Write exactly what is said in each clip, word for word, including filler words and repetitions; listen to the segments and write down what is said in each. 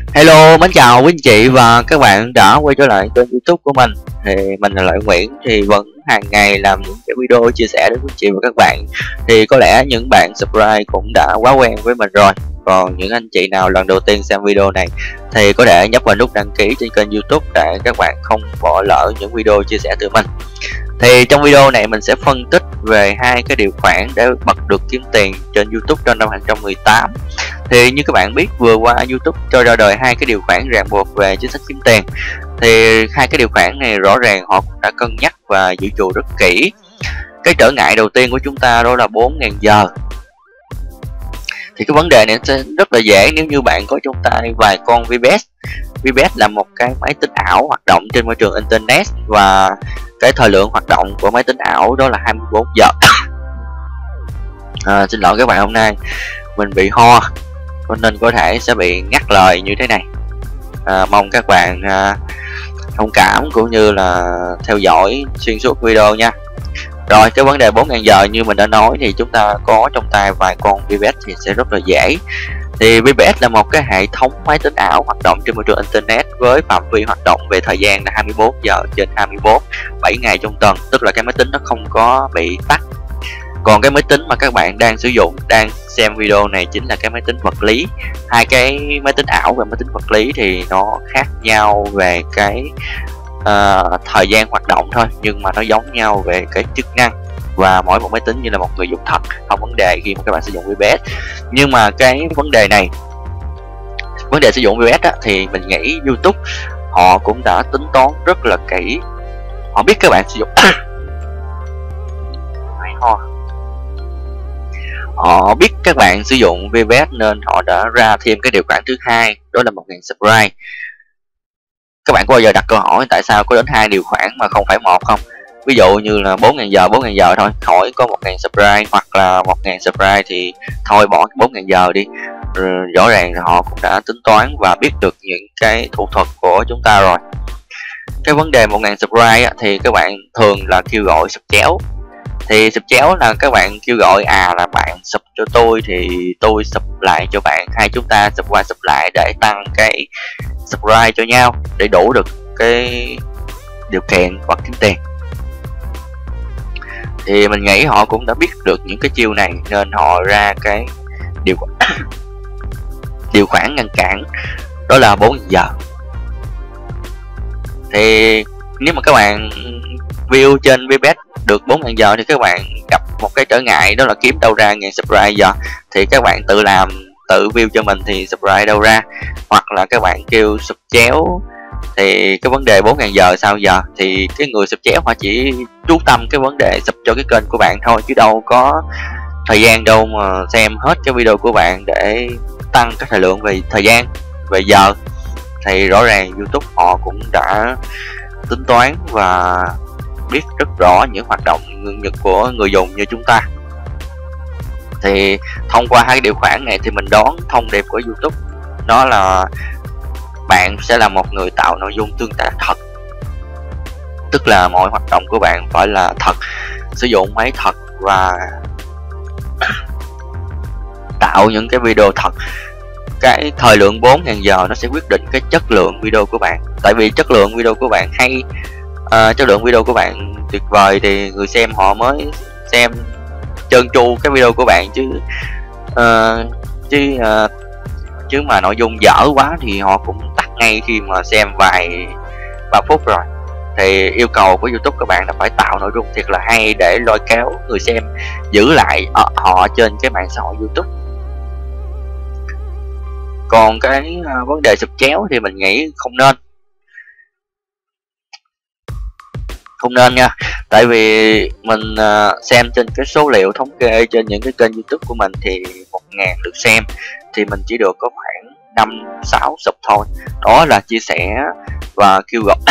Hello, mến chào quý anh chị và các bạn đã quay trở lại kênh YouTube của mình. Thì mình là Lợi Nguyễn, thì vẫn hàng ngày làm những cái video chia sẻ đến quý anh chị và các bạn. Thì có lẽ những bạn subscribe cũng đã quá quen với mình rồi. Còn những anh chị nào lần đầu tiên xem video này thì có thể nhấp vào nút đăng ký trên kênh YouTube để các bạn không bỏ lỡ những video chia sẻ từ mình. Thì trong video này mình sẽ phân tích về hai cái điều khoản để bật được kiếm tiền trên YouTube trong năm hai không một tám. Thì như các bạn biết, vừa qua YouTube cho ra đời hai cái điều khoản ràng buộc về chính sách kiếm tiền. Thì hai cái điều khoản này rõ ràng họ cũng đã cân nhắc và dự trù rất kỹ. Cái trở ngại đầu tiên của chúng ta đó là bốn nghìn giờ. Thì cái vấn đề này sẽ rất là dễ nếu như bạn có trong tay vài con vê pê ét. vê pê ét là một cái máy tính ảo hoạt động trên môi trường Internet, và cái thời lượng hoạt động của máy tính ảo đó là hai mươi bốn giờ. à, Xin lỗi các bạn, hôm nay mình bị ho nên có thể sẽ bị ngắt lời như thế này. à, Mong các bạn à, thông cảm cũng như là theo dõi xuyên suốt video nha. Rồi, cái vấn đề bốn nghìn giờ như mình đã nói thì chúng ta có trong tay vài con vê pê ét thì sẽ rất là dễ. Thì vê pê ét là một cái hệ thống máy tính ảo hoạt động trên môi trường Internet với phạm vi hoạt động về thời gian là hai mươi bốn giờ trên hai mươi bốn, bảy ngày trong tuần, tức là cái máy tính nó không có bị tắt. Còn cái máy tính mà các bạn đang sử dụng, đang xem video này chính là cái máy tính vật lý. Hai cái máy tính ảo và máy tính vật lý thì nó khác nhau về cái uh, thời gian hoạt động thôi, nhưng mà nó giống nhau về cái chức năng, và mỗi một máy tính như là một người dùng thật, không vấn đề khi mà các bạn sử dụng vê pê ét. Nhưng mà cái vấn đề này, vấn đề sử dụng vê pê ét á, thì mình nghĩ YouTube họ cũng đã tính toán rất là kỹ. Họ biết các bạn sử dụng ho họ biết các bạn sử dụng vê pê ét nên họ đã ra thêm cái điều khoản thứ hai, đó là một nghìn subscribe. Các bạn có bao giờ đặt câu hỏi tại sao có đến hai điều khoản mà không phải một không? Ví dụ như là bốn nghìn giờ bốn nghìn giờ thôi, khỏi có một nghìn subscribe, hoặc là một nghìn subscribe thì thôi bỏ bốn nghìn giờ đi. Rồi, rõ ràng họ cũng đã tính toán và biết được những cái thủ thuật của chúng ta rồi. Cái vấn đề một nghìn subscribe á, thì các bạn thường là kêu gọi sub chéo. Thì sub chéo là các bạn kêu gọi à là bạn sub cho tôi thì tôi sub lại cho bạn, hai chúng ta sub qua sub lại để tăng cái subscribe cho nhau, để đủ được cái điều kiện hoặc kiếm tiền. Thì mình nghĩ họ cũng đã biết được những cái chiêu này nên họ ra cái điều điều khoản ngăn cản, đó là bốn nghìn giờ. Thì nếu mà các bạn view trên vê pê ét được bốn nghìn giờ thì các bạn gặp một cái trở ngại, đó là kiếm đâu ra nghìn subscribe giờ. Thì các bạn tự làm, tự view cho mình thì subscribe đâu ra, hoặc là các bạn kêu sub chéo. Thì cái vấn đề bốn nghìn giờ sao giờ, thì cái người sub chéo họ chỉ chú tâm cái vấn đề sub cho cái kênh của bạn thôi, chứ đâu có thời gian đâu mà xem hết cái video của bạn để tăng cái thời lượng về thời gian, về giờ. Thì rõ ràng YouTube họ cũng đã tính toán và biết rất rõ những hoạt động nhật của người dùng như chúng ta. Thì thông qua hai điều khoản này thì mình đoán thông điệp của YouTube đó là bạn sẽ là một người tạo nội dung tương tác thật, tức là mọi hoạt động của bạn phải là thật, sử dụng máy thật và tạo những cái video thật. Cái thời lượng bốn nghìn giờ nó sẽ quyết định cái chất lượng video của bạn. Tại vì chất lượng video của bạn hay, uh, chất lượng video của bạn tuyệt vời thì người xem họ mới xem trơn tru cái video của bạn, chứ uh, chứ uh, chứ mà nội dung dở quá thì họ cũng tắt ngay khi mà xem vài ba phút rồi. Thì yêu cầu của YouTube các bạn là phải tạo nội dung thiệt là hay để lôi kéo người xem giữ lại họ trên cái mạng xã hội YouTube. Còn cái uh, vấn đề sub chéo thì mình nghĩ không nên không nên nha. Tại vì mình uh, xem trên cái số liệu thống kê trên những cái kênh YouTube của mình thì một nghìn lượt xem thì mình chỉ được có khoảng năm sáu sub thôi. Đó là chia sẻ và kêu gọi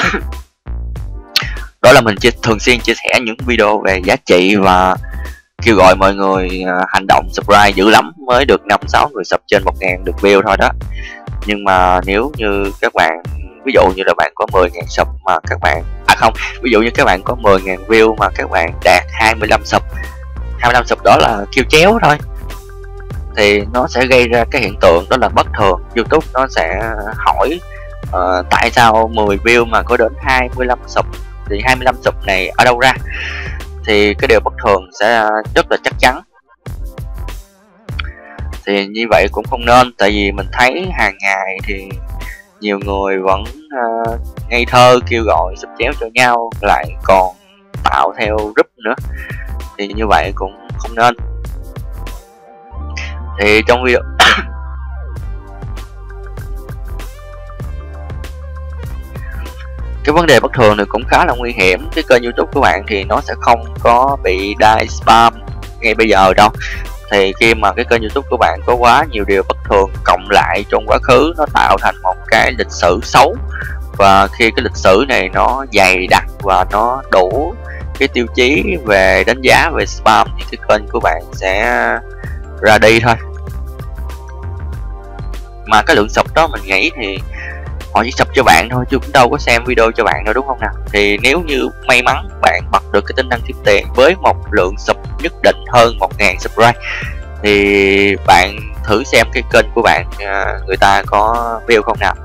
đó là mình chia, thường xuyên chia sẻ những video về giá trị và kêu gọi mọi người uh, hành động subscribe dữ lắm mới được năm sáu người sub trên một nghìn được view thôi đó. Nhưng mà nếu như các bạn, ví dụ như là bạn có mười nghìn sub mà các bạn à không ví dụ như các bạn có mười nghìn view mà các bạn đạt hai mươi lăm sub, hai mươi lăm sub đó là kêu chéo thôi. thì nó sẽ gây ra cái hiện tượng đó là bất thường. YouTube nó sẽ hỏi uh, tại sao mười view mà có đến hai mươi lăm sub, thì hai mươi lăm sub này ở đâu ra, thì cái điều bất thường sẽ rất là chắc chắn. Thì như vậy cũng không nên, tại vì mình thấy hàng ngày thì nhiều người vẫn uh, ngây thơ kêu gọi sub chéo cho nhau, lại còn tạo theo group nữa, thì như vậy cũng không nên. Thì trong video cái vấn đề bất thường này cũng khá là nguy hiểm. Cái kênh YouTube của bạn thì nó sẽ không có bị die spam ngay bây giờ đâu. Thì khi mà cái kênh YouTube của bạn có quá nhiều điều bất thường cộng lại trong quá khứ, nó tạo thành một cái lịch sử xấu. Và khi cái lịch sử này nó dày đặc và nó đủ cái tiêu chí về đánh giá về spam, thì cái kênh của bạn sẽ ra đi thôi. Mà cái lượng sub đó mình nghĩ thì họ chỉ sub cho bạn thôi, chứ cũng đâu có xem video cho bạn đâu, đúng không nào? Thì nếu như may mắn bạn bật được cái tính năng kiếm tiền với một lượng sub nhất định hơn một nghìn subscribe, thì bạn thử xem cái kênh của bạn người ta có view không nào.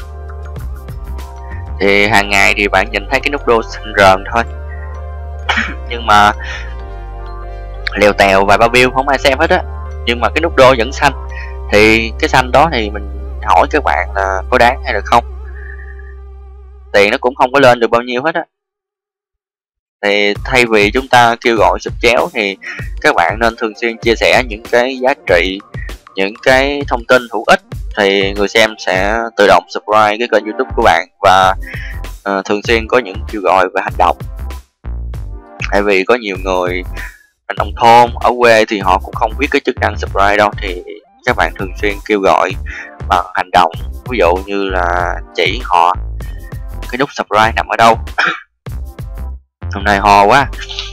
Thì hàng ngày thì bạn nhìn thấy cái nút đô xanh rờn thôi, nhưng mà lèo tèo vài ba view không ai xem hết á, nhưng mà cái nút đô vẫn xanh. Thì cái xanh đó thì mình hỏi các bạn là có đáng hay là không, tiền nó cũng không có lên được bao nhiêu hết á. Thì thay vì chúng ta kêu gọi sub chéo thì các bạn nên thường xuyên chia sẻ những cái giá trị, những cái thông tin hữu ích, thì người xem sẽ tự động subscribe cái kênh YouTube của bạn, và uh, thường xuyên có những kêu gọi về hành động. Tại vì có nhiều người nông thôn ở quê thì họ cũng không biết cái chức năng subscribe đâu, thì các bạn thường xuyên kêu gọi bằng hành động, ví dụ như là chỉ họ cái nút subscribe nằm ở đâu. Hôm nay ho quá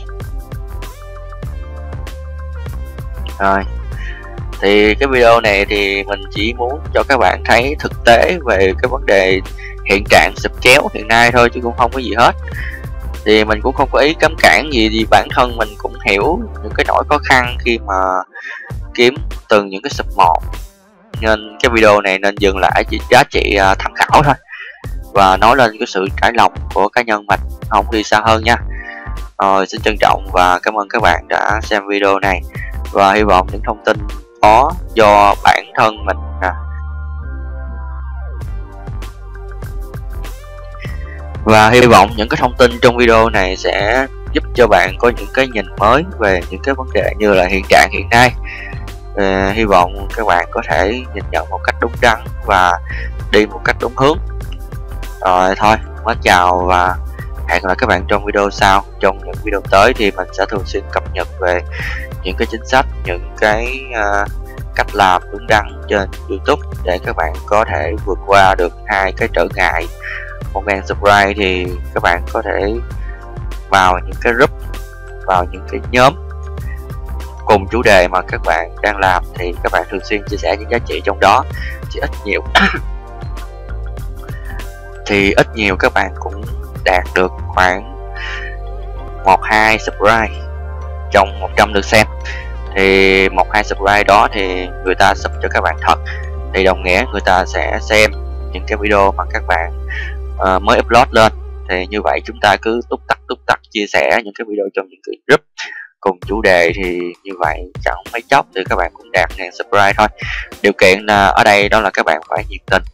rồi. Thì cái video này thì mình chỉ muốn cho các bạn thấy thực tế về cái vấn đề hiện trạng sub chéo hiện nay thôi, chứ cũng không có gì hết. Thì mình cũng không có ý cấm cản gì, vì bản thân mình cũng hiểu những cái nỗi khó khăn khi mà kiếm từng những cái sub một, nên cái video này nên dừng lại chỉ giá trị tham khảo thôi, và nói lên cái sự trải lòng của cá nhân mình, không đi xa hơn nha. Rồi, xin trân trọng và cảm ơn các bạn đã xem video này, và hy vọng những thông tin có do bản thân mình à. Và hy vọng những cái thông tin trong video này sẽ giúp cho bạn có những cái nhìn mới về những cái vấn đề như là hiện trạng hiện nay. À, hy vọng các bạn có thể nhìn nhận một cách đúng đắn và đi một cách đúng hướng. Rồi thôi, mến chào và hẹn gặp lại các bạn trong video sau. Trong những video tới thì mình sẽ thường xuyên cập nhật về những cái chính sách, những cái uh, cách làm đúng đắn trên YouTube, để các bạn có thể vượt qua được hai cái trở ngại. Một nghìn subscribe thì các bạn có thể vào những cái group, vào những cái nhóm cùng chủ đề mà các bạn đang làm, thì các bạn thường xuyên chia sẻ những giá trị trong đó, thì ít nhiều thì ít nhiều các bạn cũng đạt được khoảng một hai subscribe trong một trăm lượt xem. Thì một hai subscribe đó thì người ta sub cho các bạn thật, thì đồng nghĩa người ta sẽ xem những cái video mà các bạn uh, mới upload lên. Thì như vậy chúng ta cứ túc tắc túc tắc chia sẻ những cái video trong những cái group cùng chủ đề, thì như vậy chẳng mấy chốc thì các bạn cũng đạt ngàn subscribe thôi. Điều kiện là ở đây đó là các bạn phải nhiệt tình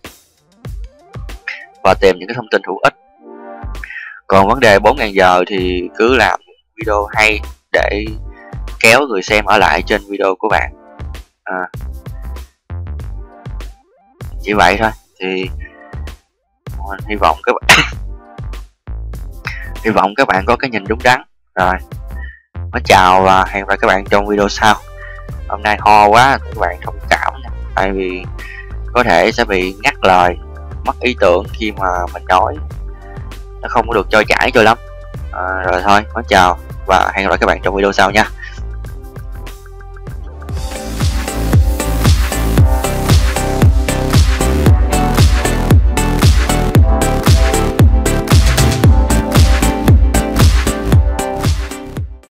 và tìm những cái thông tin hữu ích. Còn vấn đề bốn nghìn giờ thì cứ làm video hay để kéo người xem ở lại trên video của bạn. À, chỉ vậy thôi. Thì mình hy vọng các bạn hy vọng các bạn có cái nhìn đúng đắn. Rồi, mến chào và hẹn gặp lại các bạn trong video sau. Hôm nay ho quá, các bạn thông cảm nha, tại vì có thể sẽ bị ngắt lời, mất ý tưởng khi mà mình nói nó không có được trôi chảy cho lắm. À, rồi thôi, mến chào và hẹn gặp lại các bạn trong video sau nha.